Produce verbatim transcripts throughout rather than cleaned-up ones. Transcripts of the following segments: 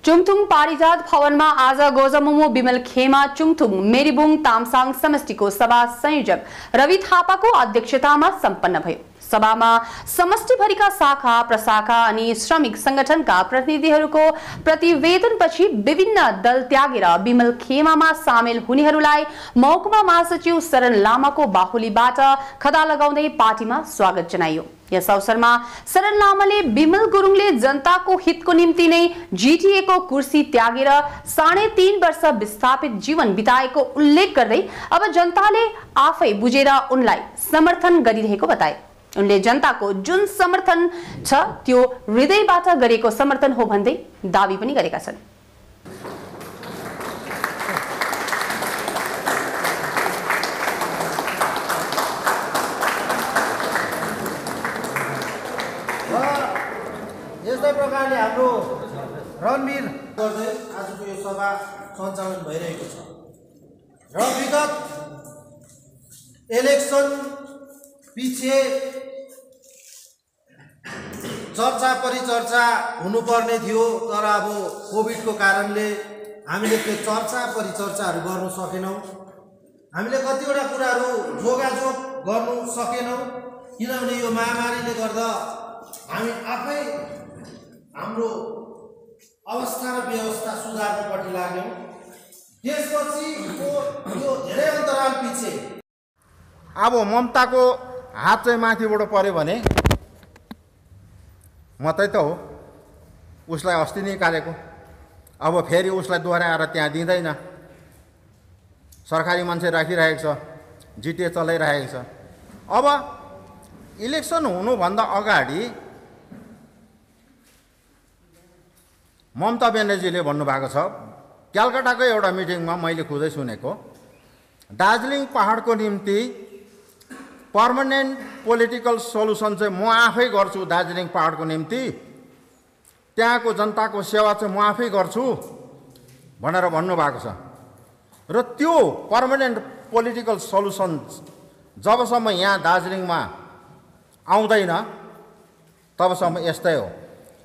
चुङथुङ पारिजात भवनमा आज गोजमुमो बिमल खेमा चुङथुङ मेरीबुङ तामसाङ समष्टिको सभा संयोजक रवि थापाको अध्यक्षतामा सम्पन्न भयो। सभामा समष्टिभरिका शाखा प्रशाखा अनि श्रमिक संगठनका प्रतिनिधिहरूको प्रतिवेदनपछि विभिन्न दल त्यागेर बिमल खेमामा सामेल हुनेहरूलाई महकुमा महासचिव शरण लामाको बाहुलीबाट खदा लगाउँदै पार्टीमा स्वागत जनाइयो। यस अवसरमा शरण लामाले बिमल गुरुङले जनताको हितको निम्ति नै जीटीए को कुर्सी त्यागेर साढे तीन वर्ष विस्थापित जीवन बिताएको उल्लेख गर्दै अब जनताले आफै बुझेर उनलाई समर्थन गरिरहेको बताए। उनले जनताको जुन समर्थन छ त्यो हृदयबाट गरेको समर्थन हो भन्दै दाबी पनि गरेका छन्। यस्तै प्रकारले हाम्रो रणवीर गर्दै आजको यो सभा सञ्चालन भइरहेको छ र विगत इलेक्सन पछि चर्चा परिचर्चा हुनुपर्ने थियो, तर अब कोभिडको कारणले हामीले त्यो चर्चा परिचर्चाहरू गर्न सकेनौँ। हामीले कतिवटा कुराहरू जोगाजोग गर्नु सकेनौँ किनभने यो महामारीले गर्दा हामी आफै हाम्रो अवस्था र व्यवस्था सुधार्नुपट्टि लाग्यौँ। त्यसपछि यो धेरै अन्तराल पछि अब ममताको हात चाहिँ माथिबाट पर्यो भने मात्रै त हो, उसलाई अस्ति नै काटेको, अब फेरि उसलाई दोहोऱ्याएर त्यहाँ दिँदैन। सरकारी मान्छे राखिरहेको छ, जिटिए चलाइरहेको छ। अब इलेक्सन हुनुभन्दा अगाडि ममता ब्यानर्जीले भन्नुभएको छ, क्यालकाटाको एउटा मिटिङमा मैले खुदै सुनेको, दार्जिलिङ पहाडको निम्ति पर्मानेन्ट पोलिटिकल सोल्युसन चाहिँ म आफै गर्छु, दार्जिलिङ पहाडको निम्ति त्यहाँको जनताको सेवा चाहिँ म आफै गर्छु भनेर भन्नुभएको छ। र त्यो पर्मानेन्ट पोलिटिकल सोल्युसन जबसम्म यहाँ दार्जिलिङमा आउँदैन तबसम्म यस्तै हो।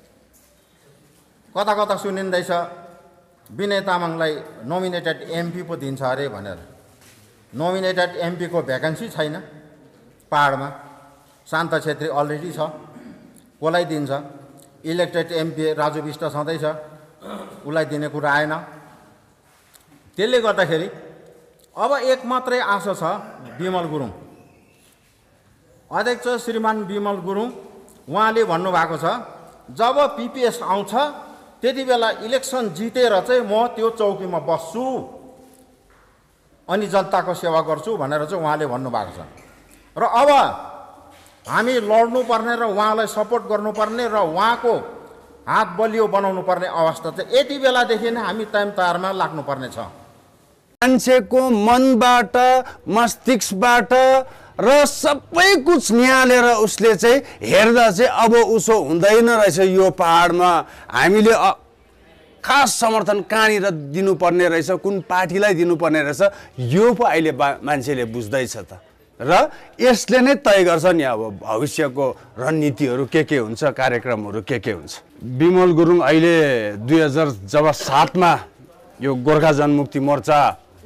कता कता सुनिँदैछ विनय तामाङलाई नोमिनेटेड एमपी पो दिन्छ अरे भनेर। नोमिनेटेड एमपी को भ्याकेन्सी छैन पहाडमा, शान्त छेत्री अलरेडी छ, कसलाई दिन्छ? इलेक्टेड एमपी राजु विष्ट छँदैछ, उसलाई दिने कुरा आएन। त्यसले गर्दाखेरि अब एक मात्रै आशा छ, बिमल गुरुङ अध्यक्ष श्रीमान बिमल गुरुङ उहाँले भन्नुभएको छ जब पिपिएस आउँछ त्यति बेला इलेक्सन जितेर चाहिँ म त्यो चौकीमा बस्छु अनि जनताको सेवा गर्छु भनेर चाहिँ उहाँले भन्नुभएको छ। र अब हामी लड्नुपर्ने र उहाँलाई सपोर्ट गर्नुपर्ने र उहाँको हात बलियो बनाउनु पर्ने अवस्था चाहिँ यति बेलादेखि नै हामी टाइम तयारमा लाग्नुपर्ने छ। मान्छेको मनबाट मस्तिष्कबाट र सबै कुछ निहालेर उसले चाहिँ हेर्दा चाहिँ अब उसो हुँदैन रहेछ, यो पहाडमा हामीले खास समर्थन कहाँनिर दिनुपर्ने रहेछ, कुन पार्टीलाई दिनुपर्ने रहेछ, यो पो अहिले मान्छेले बुझ्दैछ त। र यसले नै तय गर्छ नि अब भविष्यको रणनीतिहरू के के हुन्छ, कार्यक्रमहरू के के हुन्छ। बिमल गुरुङ अहिले दुई हजार जब सातमा यो गोर्खा जनमुक्ति मोर्चा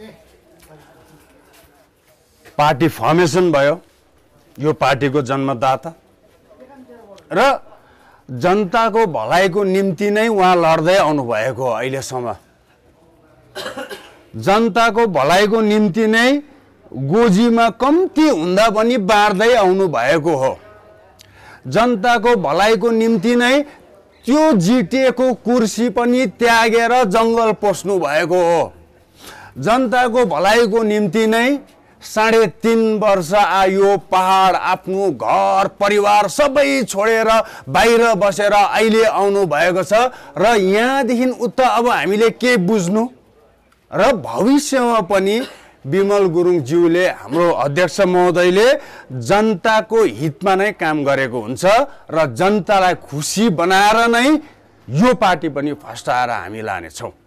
पार्टी फर्मेसन भयो, यो पार्टीको जन्मदाता र जनताको भलाइको निम्ति नै उहाँ लड्दै आउनुभएको हो। अहिलेसम्म जनताको भलाइको निम्ति नै गोजीमा कम्ती हुँदा पनि बाँड्दै आउनु भएको हो। जनताको भलाइको निम्ति नै त्यो जिटिएको कुर्सी पनि त्यागेर जङ्गल पस्नु भएको हो। जनताको भलाइको निम्ति नै साढे तीन वर्ष आयो पहाड आफ्नो घर परिवार सबै छोडेर बाहिर बसेर अहिले आउनु भएको छ। र यहाँदेखि उता अब हामीले के बुझ्नु र भविष्यमा पनि बिमल गुरुङज्यूले हाम्रो अध्यक्ष महोदयले जनताको हितमा नै काम गरेको हुन्छ र जनतालाई खुसी बनाएर नै यो पार्टी पनि फस्टाएर हामी लानेछौँ।